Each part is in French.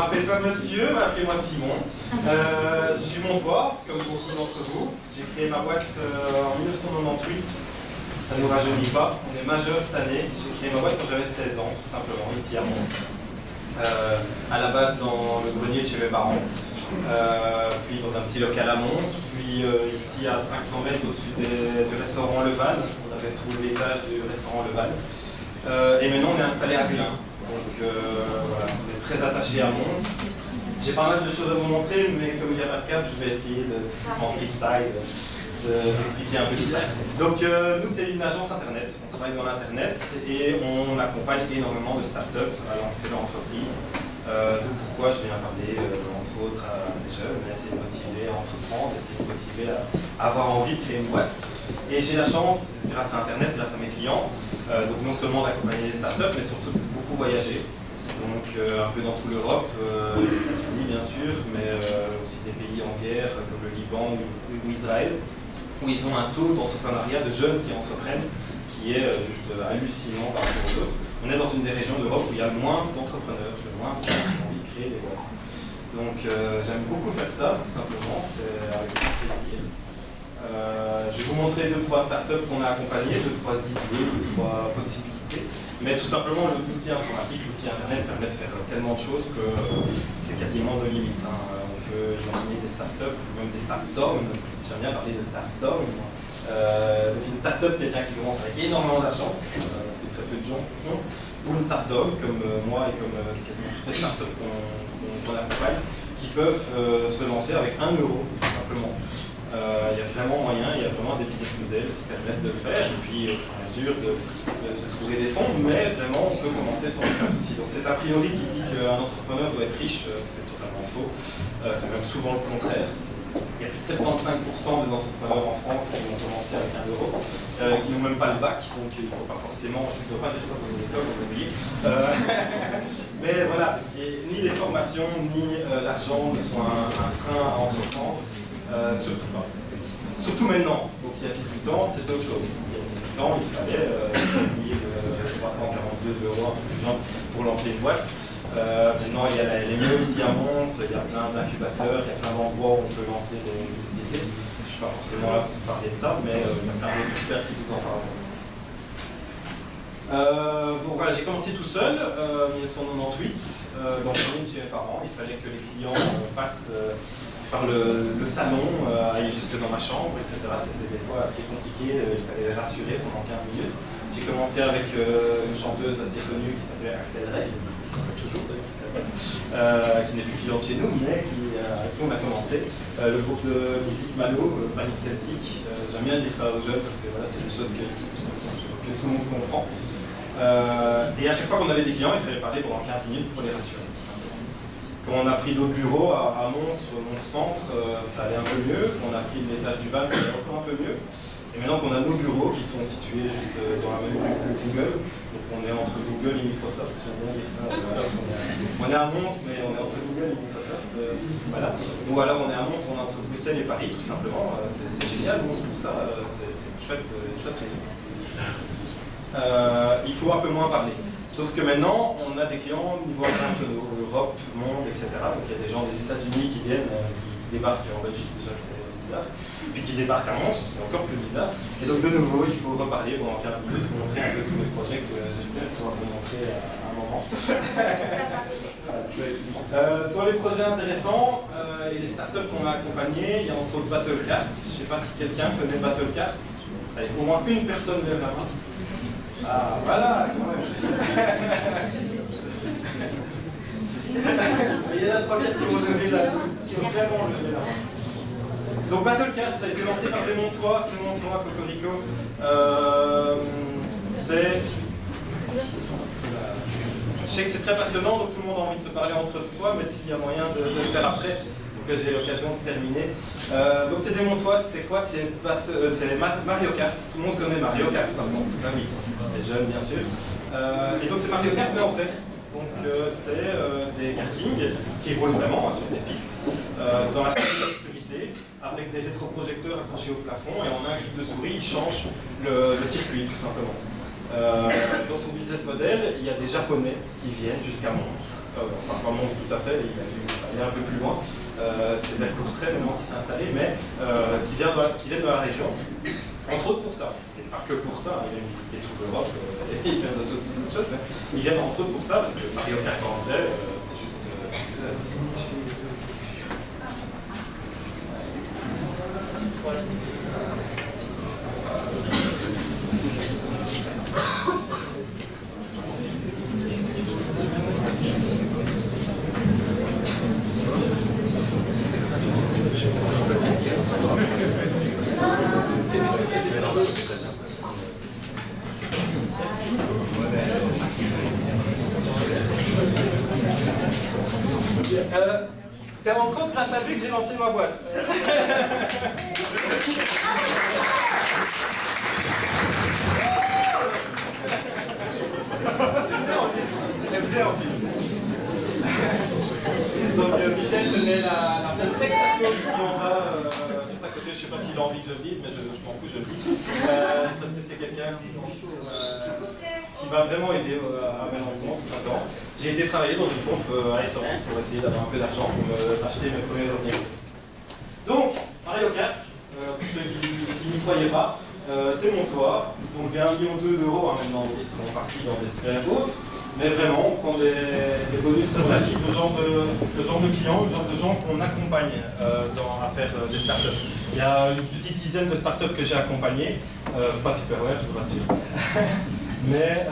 m'appelle pas monsieur, appelez-moi Simon. Je suis montois, comme beaucoup d'entre vous. J'ai créé ma boîte en 1998. Ça ne nous rajeunit pas. On est majeur cette année. J'ai créé ma boîte quand j'avais 16 ans, tout simplement, ici à Mons. À la base dans le grenier de chez mes parents. Puis dans un petit local à Mons. Puis ici à 500 mètres au-dessus du restaurant Leval. On avait tout l'étage du restaurant Leval. Et maintenant on est installé à Glun. Donc voilà, on est très attaché à Mons. J'ai pas mal de choses à vous montrer, mais comme il n'y a pas de cap, je vais essayer en freestyle d'expliquer un peu tout ça. Donc nous c'est une agence internet, on travaille dans l'internet et on accompagne énormément de startups à lancer leur entreprise. D'où pourquoi je viens parler entre autres à des jeunes, essayer de motiver à entreprendre, essayer de motiver à avoir envie de créer une boîte. Et j'ai la chance, grâce à internet, grâce à mes clients, donc non seulement d'accompagner des startups, mais surtout de beaucoup voyager. Donc un peu dans toute l'Europe, les États-Unis bien sûr, mais aussi des pays en guerre comme le Liban ou Israël, où ils ont un taux d'entrepreneuriat de jeunes qui entreprennent qui est juste hallucinant par rapport aux autres. On est dans une des régions d'Europe où il y a le moins d'entrepreneurs, le moins de gens qui ont envie de créer des boîtes. Donc j'aime beaucoup faire ça, tout simplement, c'est avec beaucoup de plaisir. Je vais vous montrer 2-3 startups qu'on a accompagnées, 2-3 idées, 2-3 possibilités. Mais tout simplement, l'outil informatique, l'outil internet permet de faire tellement de choses que c'est quasiment nos limites. On peut imaginer des startups, ou même des startups. J'aime bien parler de startups. Une startup, quelqu'un qui commence avec énormément d'argent, parce que très peu de gens ont, ou une startup comme moi et comme quasiment toutes les startups qu'on accompagne, qui peuvent se lancer avec 1 euro, tout simplement. Il y a vraiment moyen, il y a vraiment des business models qui permettent de le faire, et puis au fur et à mesure de trouver des fonds, mais vraiment on peut commencer sans aucun souci. Donc c'est a priori qui dit qu'un entrepreneur doit être riche, c'est totalement faux, c'est même souvent le contraire. Il y a plus de 75% des entrepreneurs en France qui vont commencer avec 1 euro, qui n'ont même pas le bac, donc il ne faut pas forcément, je ne dois pas dire ça pour une école, on oublie. Mais voilà, ni les formations, ni l'argent ne sont un frein à entreprendre, surtout pas. Surtout maintenant, donc il y a 18 ans, c'est autre chose. Il y a 18 ans, il fallait 342 euros, un peu plus genre, pour lancer une boîte. Maintenant, il y a la LME ici à Mons, il y a plein d'incubateurs, il y a plein d'endroits où on peut lancer des sociétés. Je ne suis pas forcément là pour parler de ça, mais il y a plein d'autres experts qui vous en parleront. Bon, voilà, j'ai commencé tout seul, 1998, dans le ligne chez mes parents. Il fallait que les clients passent par le salon, aillent jusque dans ma chambre, etc. C'était des fois assez compliqué, il fallait les rassurer pendant 15 minutes. J'ai commencé avec une chanteuse assez connue qui s'appelait Axel Rey, qui s'appelle toujours d'ailleurs, qui n'est plus cliente chez nous, mais avec qui on a commencé. Le groupe de musique Malo, Panic Celtic, j'aime bien dire ça aux jeunes parce que voilà, c'est des choses que tout le monde comprend. Et à chaque fois qu'on avait des clients, il fallait parler pendant 15 minutes pour les rassurer. Quand on a pris d'autres bureaux à Mons, Mons Centre, ça allait un peu mieux. Quand on a pris l'étage du Val, ça allait encore un peu mieux. Et maintenant qu'on a nos bureaux qui sont situés juste dans la même rue que Google, donc on est entre Google et Microsoft, j'aime bien dire ça. On est à Mons, mais on est entre Google et Microsoft. Voilà. Ou alors on est à Mons, on est entre Bruxelles et Paris, tout simplement. C'est génial, Mons pour ça, c'est une chouette région. Il faut un peu moins parler. Sauf que maintenant, on a des clients au niveau international, Europe, monde, etc. Donc il y a des gens des États-Unis qui viennent, qui débarquent en Belgique, déjà c'est bizarre. Puis qui débarquent à Mons, c'est encore plus bizarre. Et donc de nouveau, il faut reparler pendant 15 minutes, vous montrer un peu tous les projets que j'espère pouvoir vous montrer à un moment. Dans les projets intéressants et les startups qu'on a accompagnés, il y a entre autres Battlecart. Je ne sais pas si quelqu'un connaît Battlecart. Allez, au moins une personne lève la main. Ah, voilà, quand même. Il y en a 3 qui ont levé la main, qui ont vraiment levé la main. Donc Battlecart, ça a été lancé par des Montois, c'est Montois, Cocorico. Je sais que c'est très passionnant, donc tout le monde a envie de se parler entre soi, mais s'il y a moyen de le faire après, pour que j'ai l'occasion de terminer. Donc c'est des Montois, c'est quoi? C'est Mario Kart. Tout le monde connaît Mario Kart par contre, c'est oui, les jeunes bien sûr. Et donc c'est Mario Kart mais en vrai. Donc c'est des kartings qui roulent vraiment sur des pistes dans la sécurité avec des rétroprojecteurs accrochés au plafond et en un clic de souris ils changent le circuit tout simplement. Dans son business model, il y a des Japonais qui viennent jusqu'à Mons. Enfin, pas Mons tout à fait, il a dû aller un peu plus loin. C'est vers Courtrai maintenant qui s'est installé, mais qui viennent de la région. Entre autres pour ça. Et pas que pour ça, ils viennent visiter toute l'Europe, et ils viennent d'autres choses, mais ils viennent entre autres pour ça, parce que Mario Kart en vrai, c'est juste. C'est entre autres grâce à lui que j'ai lancé ma boîte. C'est vrai en plus. Donc Michel tenait la Texaco ici en bas, juste à côté. Je ne sais pas s'il a envie que je le dise, mais je m'en fous, je le dis. C'est parce que c'est quelqu'un qui m'a vraiment aidé à mes lancements, tout simplement. J'ai été travailler dans une pompe à essence pour essayer d'avoir un peu d'argent pour m'acheter mes premiers revenus. Donc, Mario Kart, pour ceux qui n'y croyaient pas, c'est mon toit. Ils ont levé 1,2 million d'euros maintenant, ils sont partis dans des sphères hautes. Mais vraiment, on prend des bonus, ça s'agit le genre de clients, le genre de gens qu'on accompagne à faire des startups. Il y a une petite dizaine de startups que j'ai accompagnées, pas Tupperware, je vous rassure. Mais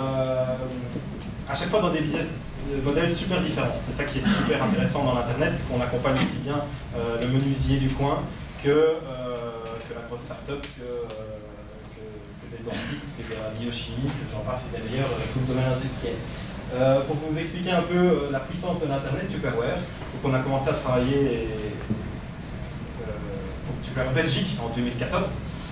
à chaque fois dans des business modèles super différents. C'est ça qui est super intéressant dans l'Internet, c'est qu'on accompagne aussi bien le menuisier du coin que la grosse startup, que des dentistes, que de la biochimie, que j'en passe, c'est d'ailleurs tout le domaine industriel. Pour vous expliquer un peu la puissance de l'Internet, Tupperware, donc on a commencé à travailler pour Tupperware Belgique en 2014.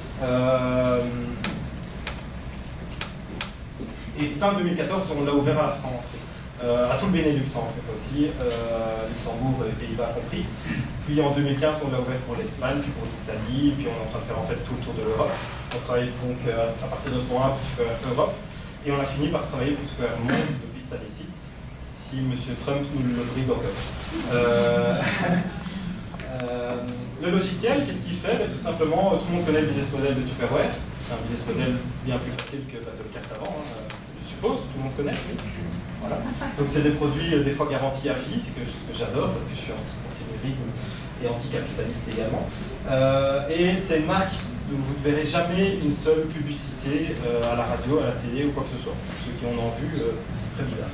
Et fin 2014, on l'a ouvert à la France, à tout le Benelux en fait aussi, Luxembourg et Pays-Bas compris. Puis en 2015, on l'a ouvert pour l'Espagne, puis pour l'Italie, puis on est en train de faire en fait tout le tour de l'Europe. On travaille donc à partir de son 1 pour Tupperware Europe, et on a fini par travailler pour Tupperware Monde depuis cette année-ci, si M. Trump nous l'autorise encore. Le logiciel, qu'est-ce qu'il fait? Tout simplement, tout le monde connaît le business model de Tupperware. C'est un business model bien plus facile que Battle.cart avant, je suppose, tout le monde connaît, oui. Voilà. Donc c'est des produits des fois garantis à vie, c'est quelque chose que j'adore parce que je suis anti-consumérisme et anti-capitaliste également. Et c'est une marque où vous ne verrez jamais une seule publicité à la radio, à la télé ou quoi que ce soit. Pour ceux qui en ont vu, c'est très bizarre.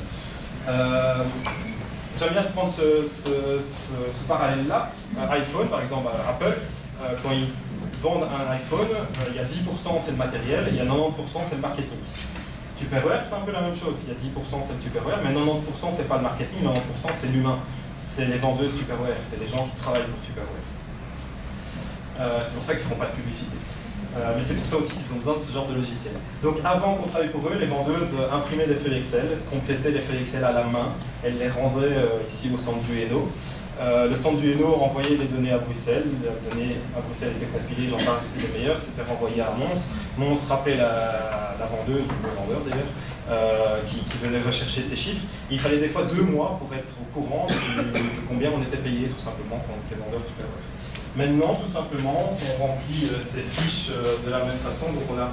J'aime bien prendre ce parallèle-là. iPhone, par exemple, Apple, quand ils vendent un iPhone, il y a 10% c'est le matériel, il y a 90% c'est le marketing. Tupperware, c'est un peu la même chose. Il y a 10% c'est le Tupperware, mais 90% c'est pas le marketing, 90% c'est l'humain. C'est les vendeuses Tupperware, c'est les gens qui travaillent pour Tupperware. C'est pour ça qu'ils ne font pas de publicité. Mais c'est pour ça aussi qu'ils ont besoin de ce genre de logiciel. Donc avant qu'on travaille pour eux, les vendeuses imprimaient des feuilles Excel, complétaient les feuilles Excel à la main, elles les rendaient ici au centre du Hainaut. Le centre du Hainaut envoyait les données à Bruxelles, les données à Bruxelles étaient compilées, j'en parle, c'est les meilleurs, c'était renvoyé à Mons. Mons rappelait la vendeuse, ou le vendeur d'ailleurs, qui venait rechercher ces chiffres. Et il fallait des fois 2 mois pour être au courant de combien on était payé, tout simplement, quand on était vendeur Tupperware. Maintenant, tout simplement, on remplit ces fiches de la même façon. Donc on a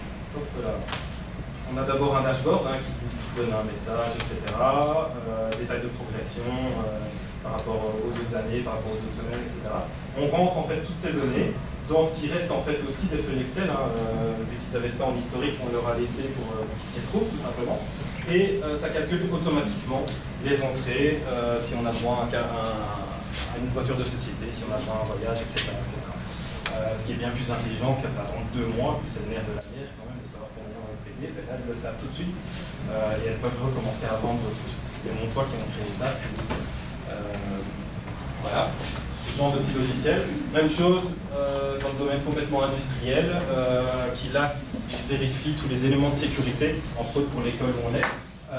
d'abord un dashboard qui donne un message, etc. Détail de progression par rapport aux autres années, par rapport aux autres semaines, etc. On rentre en fait toutes ces données dans ce qui reste en fait aussi des feuilles Excel. Vu qu'ils avaient ça en historique, on leur a laissé pour qu'ils s'y retrouvent tout simplement. Et ça calcule automatiquement les rentrées, si on a droit à une voiture de société, si on a droit à un voyage, etc. Ce qui est bien plus intelligent qu'attendre 2 mois, puis c'est le nerf de la guerre quand même de savoir combien on va payer. Là, elles le savent tout de suite et elles peuvent recommencer à vendre tout de suite. C'est mon toit qui ont créé ça. Voilà, ce genre de petit logiciel. Même chose dans le domaine complètement industriel, qui là vérifie tous les éléments de sécurité, entre autres pour l'école où on est.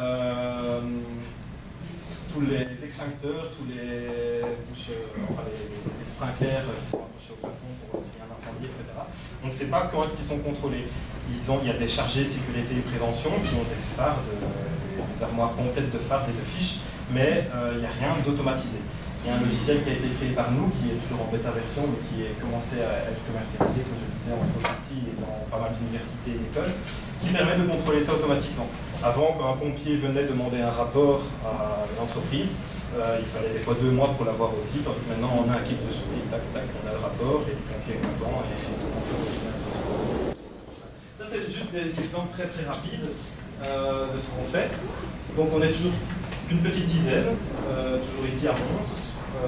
Tous les extincteurs, tous les bouches, enfin les sprinklers qui sont accrochés au plafond pour s'il y a un incendie, etc. On ne sait pas quand est-ce qu'ils sont contrôlés. il y a des chargés sécurité et prévention qui ont des fardes, des armoires complètes de fardes et de fiches, mais il n'y a rien d'automatisé. Il y a un logiciel qui a été créé par nous, qui est toujours en bêta version, mais qui est commencé à être commercialisé, comme je disais, en pharmacie et dans pas mal d'universités et d'écoles, qui permet de contrôler ça automatiquement. Avant, quand un pompier venait demander un rapport à l'entreprise, il fallait des fois 2 mois pour l'avoir aussi, tandis que maintenant on a un clic de souris, tac, tac, on a le rapport, et le pompier est content, et tout le monde. Ça, c'est juste des exemples très très rapides de ce qu'on fait. Donc on est toujours une petite dizaine, toujours ici à Mons. Je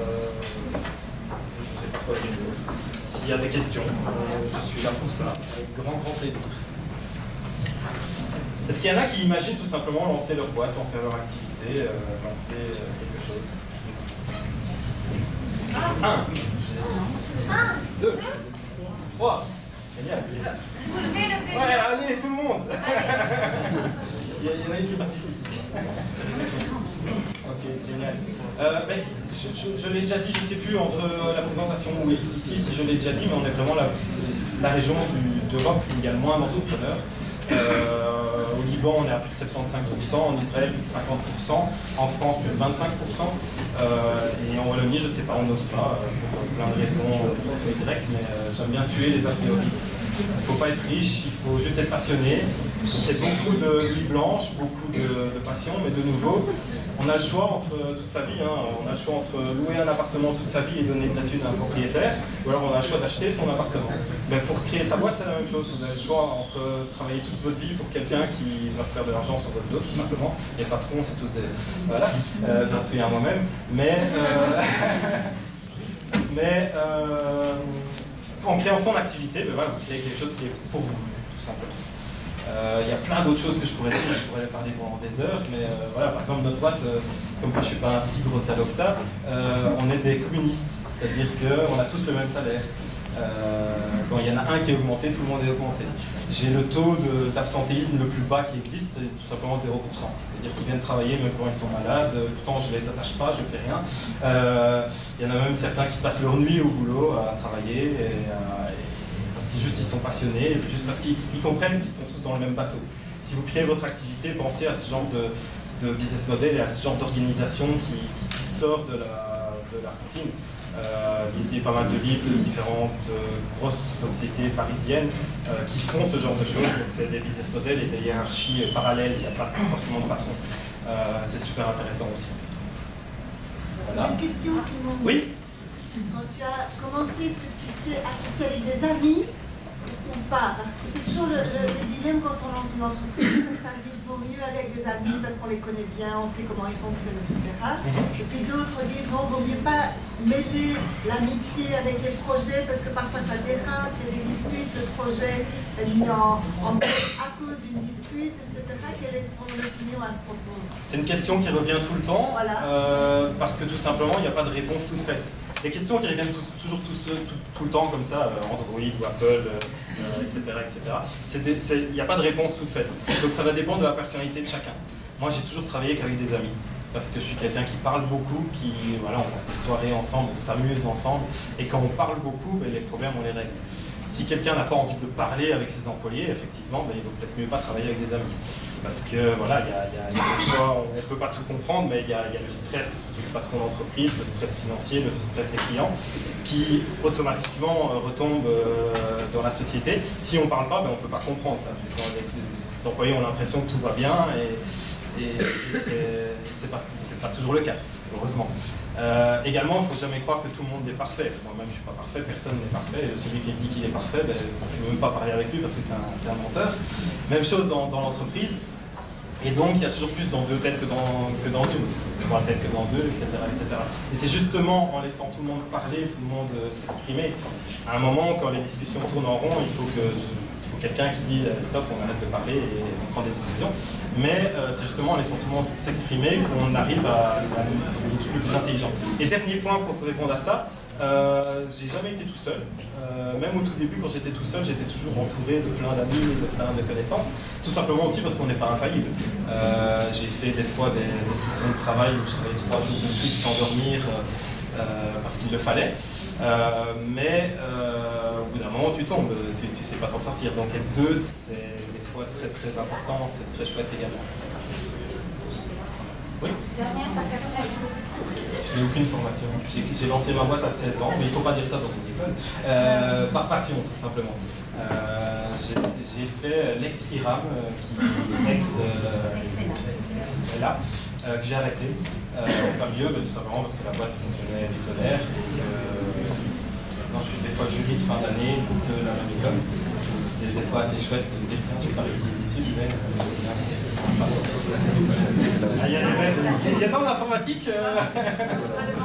ne sais pas quoi dire. S'il y a des questions, je suis là pour ça, avec grand plaisir. Est-ce qu'il y en a qui imaginent tout simplement lancer leur boîte, lancer leur activité, lancer quelque chose? 1, 2, 3. Génial. Ouais, allez, tout le monde. Il y en a une qui participe. Ok, génial. Je l'ai déjà dit, je ne sais plus entre la présentation ou ici si je l'ai déjà dit, mais on est vraiment la région d'Europe où il y a le moins d'entrepreneurs. Au Liban, on est à plus de 75%, en Israël, plus de 50%, en France, plus de 25%, et en Wallonie, je ne sais pas, on n'ose pas, pour plein de raisons qui sont directes, mais j'aime bien tuer les a priori. Il ne faut pas être riche, il faut juste être passionné. C'est beaucoup de nuit blanche, beaucoup de passion, mais de nouveau, on a le choix entre toute sa vie, on a le choix entre louer un appartement toute sa vie et donner de la thune à un propriétaire, ou alors on a le choix d'acheter son appartement. Mais pour créer sa boîte, c'est la même chose. Vous avez le choix entre travailler toute votre vie pour quelqu'un qui va se faire de l'argent sur votre dos, tout simplement. Les patrons, c'est tous des... Voilà, j'en suis à moi-même. En créant son activité, voilà, vous créez quelque chose qui est pour vous, tout simplement. Il y a plein d'autres choses que je pourrais dire, je pourrais parler pendant des heures, mais voilà, par exemple notre boîte, comme moi je ne suis pas un si gros salaud que ça, on est des communistes, c'est-à-dire qu'on a tous le même salaire. Quand il y en a un qui est augmenté, tout le monde est augmenté. J'ai le taux d'absentéisme le plus bas qui existe, c'est tout simplement 0%. C'est-à-dire qu'ils viennent travailler même quand ils sont malades, pourtant je ne les attache pas, je ne fais rien. Il y en a même certains qui passent leur nuit au boulot à travailler, parce qu'ils sont passionnés, et juste parce qu'ils comprennent qu'ils sont tous dans le même bateau. Si vous créez votre activité, pensez à ce genre de business model et à ce genre d'organisation qui sort de la routine. Lisez pas mal de livres de différentes grosses sociétés parisiennes qui font ce genre de choses. C'est des business models et des hiérarchies parallèles, il n'y a pas forcément de patron. C'est super intéressant aussi. Voilà. J'ai une question, Simon. Oui. Quand tu as commencé, est-ce que tu t'es associé avec des amis ou pas? Parce que c'est toujours le dilemme quand on lance une entreprise. Certains disent vaut mieux aller avec des amis parce qu'on les connaît bien, on sait comment ils fonctionnent, etc. Et puis d'autres disent non, vaut mieux pas mêler l'amitié avec les projets parce que parfois ça dérape, il y a des disputes, le projet est mis en cause à cause d'une dispute, etc. Quelle est ton opinion à ce propos? C'est une question qui revient tout le temps, voilà. Parce que tout simplement il n'y a pas de réponse toute faite. Les questions qui reviennent toujours tout le temps comme ça, Android ou Apple, etc. Il n'y a pas de réponse toute faite. Donc ça va dépendre de la personnalité de chacun. Moi j'ai toujours travaillé qu'avec des amis. Parce que je suis quelqu'un qui parle beaucoup, voilà, on passe des soirées ensemble, on s'amuse ensemble, et quand on parle beaucoup, les problèmes on les règle. Si quelqu'un n'a pas envie de parler avec ses employés, effectivement, il vaut peut-être mieux pas travailler avec des amis. Parce que voilà, il y a des fois, on ne peut pas tout comprendre, mais il y a le stress du patron d'entreprise, le stress financier, le stress des clients, qui automatiquement retombe dans la société. Si on ne parle pas, on ne peut pas comprendre ça. Les employés ont l'impression que tout va bien, et c'est pas toujours le cas, heureusement. Également, il ne faut jamais croire que tout le monde est parfait. Moi-même, je ne suis pas parfait, personne n'est parfait. Celui qui dit qu'il est parfait, je ne veux même pas parler avec lui parce que c'est un menteur. Même chose dans l'entreprise. Et donc, il y a toujours plus dans deux têtes que dans une. Trois têtes que dans deux, etc. Et c'est justement en laissant tout le monde parler, tout le monde s'exprimer. À un moment, quand les discussions tournent en rond, il faut quelqu'un qui dit stop, on arrête de parler et on prend des décisions. Mais c'est justement en laissant tout le monde s'exprimer qu'on arrive à des trucs plus intelligents. Et dernier point pour répondre à ça, j'ai jamais été tout seul. Même au tout début, quand j'étais tout seul, j'étais toujours entouré de plein d'amis, de plein de connaissances. Tout simplement aussi parce qu'on n'est pas infaillible. J'ai fait des fois des sessions de travail où je travaillais 3 jours de suite sans dormir parce qu'il le fallait. Mais au bout d'un moment, tu tombes, tu sais pas t'en sortir. Donc être deux, c'est des fois très très important, c'est très chouette également. Oui. Je n'ai aucune formation. J'ai lancé ma boîte à 16 ans, mais il ne faut pas dire ça dans une école. Par passion, tout simplement. J'ai fait l'ex-IRAM, qui est ex-là, que j'ai arrêté. Pas mieux, tout simplement parce que la boîte fonctionnait du tonnerre. Maintenant, je suis des fois jury de fin d'année de la même école. C'est des fois assez chouette de me dire tiens, j'ai pas réussi les études, mais il y a pas en informatique.